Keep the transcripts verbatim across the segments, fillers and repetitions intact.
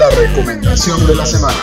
la recomendación de la semana.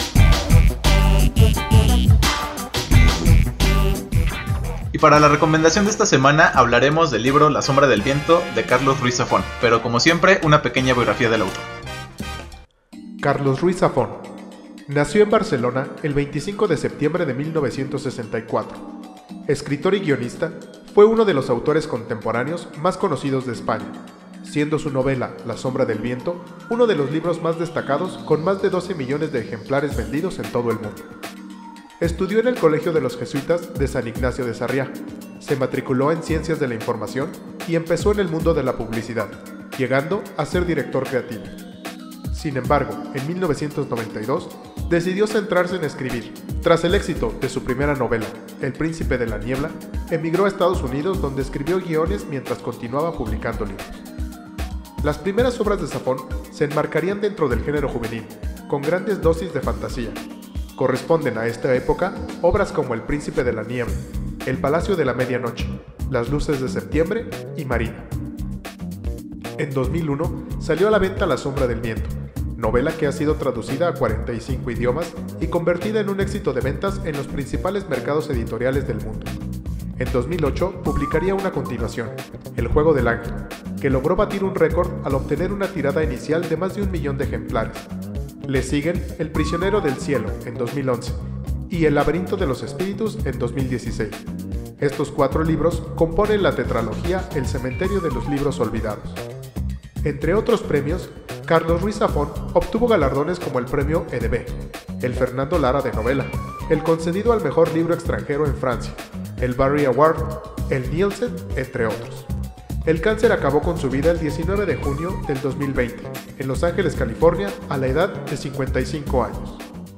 Y para la recomendación de esta semana hablaremos del libro La sombra del viento de Carlos Ruiz Zafón, pero como siempre una pequeña biografía del autor. Carlos Ruiz Zafón nació en Barcelona el veinticinco de septiembre de mil novecientos sesenta y cuatro. Escritor y guionista, fue uno de los autores contemporáneos más conocidos de España, siendo su novela La sombra del viento uno de los libros más destacados con más de doce millones de ejemplares vendidos en todo el mundo. Estudió en el Colegio de los Jesuitas de San Ignacio de Sarriá, se matriculó en Ciencias de la Información y empezó en el mundo de la publicidad, llegando a ser director creativo. Sin embargo, en mil novecientos noventa y dos, decidió centrarse en escribir. Tras el éxito de su primera novela, El príncipe de la niebla, emigró a Estados Unidos donde escribió guiones mientras continuaba publicando libros. Las primeras obras de Zafón se enmarcarían dentro del género juvenil, con grandes dosis de fantasía. Corresponden a esta época obras como El príncipe de la niebla, El palacio de la medianoche, Las luces de septiembre y Marina. En dos mil uno salió a la venta La sombra del viento, novela que ha sido traducida a cuarenta y cinco idiomas y convertida en un éxito de ventas en los principales mercados editoriales del mundo. En dos mil ocho publicaría una continuación, El juego del ángel, que logró batir un récord al obtener una tirada inicial de más de un millón de ejemplares. Le siguen El prisionero del cielo en dos mil once y El laberinto de los espíritus en dos mil dieciséis. Estos cuatro libros componen la tetralogía El cementerio de los libros olvidados. Entre otros premios, Carlos Ruiz Zafón obtuvo galardones como el premio E D B, el Fernando Lara de novela, el concedido al mejor libro extranjero en Francia, el Barry Award, el Nielsen, entre otros. El cáncer acabó con su vida el diecinueve de junio del dos mil veinte, en Los Ángeles, California, a la edad de cincuenta y cinco años.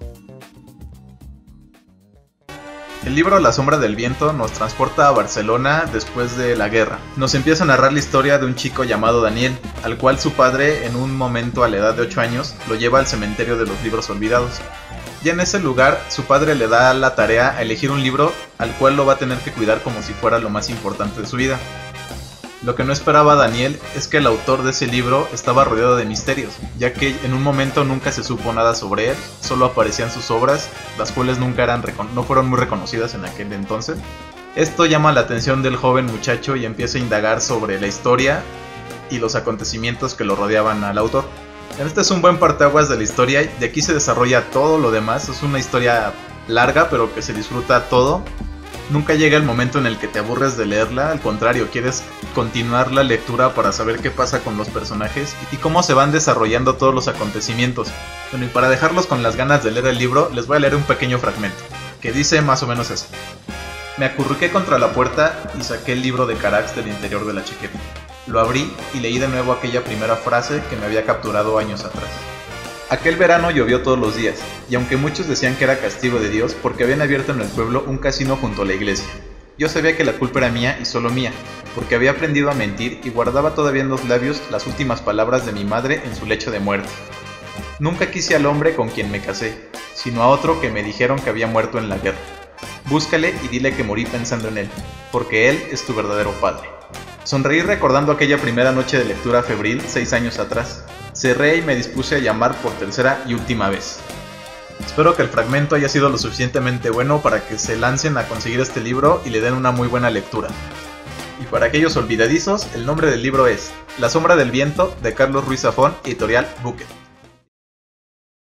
El libro La sombra del viento nos transporta a Barcelona después de la guerra. Nos empieza a narrar la historia de un chico llamado Daniel, al cual su padre, en un momento a la edad de ocho años, lo lleva al cementerio de los libros olvidados. Ya en ese lugar, su padre le da la tarea a elegir un libro al cual lo va a tener que cuidar como si fuera lo más importante de su vida. Lo que no esperaba Daniel es que el autor de ese libro estaba rodeado de misterios, ya que en un momento nunca se supo nada sobre él, solo aparecían sus obras, las cuales nunca eran no fueron muy reconocidas en aquel entonces. Esto llama la atención del joven muchacho y empieza a indagar sobre la historia y los acontecimientos que lo rodeaban al autor. Este es un buen parteaguas de la historia, de aquí se desarrolla todo lo demás, es una historia larga pero que se disfruta todo. Nunca llega el momento en el que te aburres de leerla, al contrario, quieres continuar la lectura para saber qué pasa con los personajes y cómo se van desarrollando todos los acontecimientos. Bueno, y para dejarlos con las ganas de leer el libro, les voy a leer un pequeño fragmento, que dice más o menos eso. Me acurruqué contra la puerta y saqué el libro de Carax del interior de la chaqueta. Lo abrí y leí de nuevo aquella primera frase que me había capturado años atrás. Aquel verano llovió todos los días, y aunque muchos decían que era castigo de Dios porque habían abierto en el pueblo un casino junto a la iglesia, yo sabía que la culpa era mía y solo mía, porque había aprendido a mentir y guardaba todavía en los labios las últimas palabras de mi madre en su lecho de muerte. Nunca quise al hombre con quien me casé, sino a otro que me dijeron que había muerto en la guerra. Búscale y dile que morí pensando en él, porque él es tu verdadero padre. Sonreí recordando aquella primera noche de lectura febril seis años atrás. Cerré y me dispuse a llamar por tercera y última vez. Espero que el fragmento haya sido lo suficientemente bueno para que se lancen a conseguir este libro y le den una muy buena lectura. Y para aquellos olvidadizos, el nombre del libro es La sombra del viento de Carlos Ruiz Zafón, editorial Bucket.